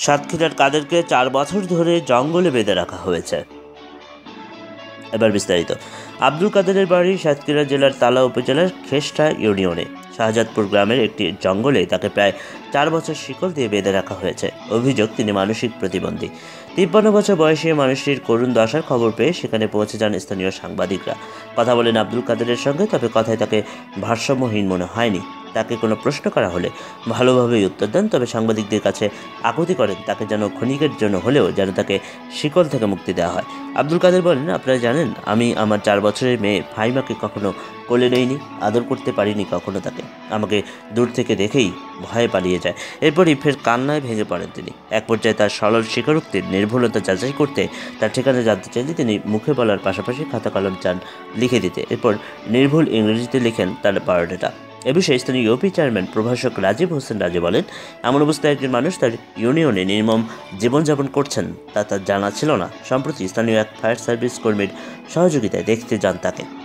সাতক্ষীরার কাদেরকে 4 বছর ধরে জঙ্গলে বেঁধে রাখা হয়েছে। এবার বিস্তারিত। আব্দুল কাদেরের বাড়ি সাতক্ষীরা জেলার তালা উপজেলার খেষ্টা ইউনিয়নে শাহজাদপুর গ্রামের একটি জঙ্গলে তাকে প্রায় 4 বছর শিকল দিয়ে বেঁধে রাখা হয়েছে। অভিযোগ, তিনি মানসিক প্রতিবন্ধী। 53 বছর বয়সী মানুষটির করুণ দশার খবর পেয়ে সেখানে পৌঁছে যান স্থানীয় সাংবাদিকরা। কথা বলেন আব্দুল কাদেরের সঙ্গে, তবে কথায় তাকে ভারসাম্যহীন মনে হয়নি। তাকে কোনো প্রশ্ন করা হলে ভালোভাবেই উত্তর দেন, তবে সাংবাদিকদের কাছে আকুতি করেন তাকে যেন ক্ষণিকের জন্য হলেও যেন তাকে শিকল থেকে মুক্তি দেওয়া হয়। আব্দুল কাদের বলেন, আপনারা জানেন, আমি আমার 4 বছরের মেয়ে ফাহিমাকে কখনো কোলে নেইনি, আদর করতে পারিনি কখনো তাকে। আমাকে দূর থেকে দেখেই ভয়ে পালিয়ে যায়। এরপরই ফের কান্নায় ভেঙে পড়েন তিনি। এক পর্যায়ে তার সরল স্বীকারোক্তির নির্ভুলতা যাচাই করতে তার ঠিকানা জানতে চাইলে তিনি মুখে বলার পাশাপাশি খাতা কলম চান লিখে দিতে। এরপর নির্ভুল ইংরেজিতে লিখেন তার বায়োডাটা। এ বিষয়ে স্থানীয় ইউপি চেয়ারম্যান প্রভাষক রাজীব হোসেন রাজু বলেন, এমন অবস্থায় একজন মানুষ তার ইউনিয়নে নির্মম জীবনযাপন করছেন তা তার জানা ছিল না। সম্প্রতি স্থানীয় এক ফায়ার সার্ভিস কর্মীর সহযোগিতায় দেখতে যান তাকে।